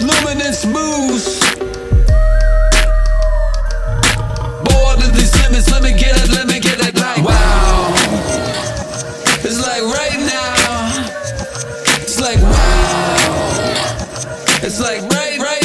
with luminous moves. Bored of these limits, let me get it like wow. It's like right now. It's like wow. It's like right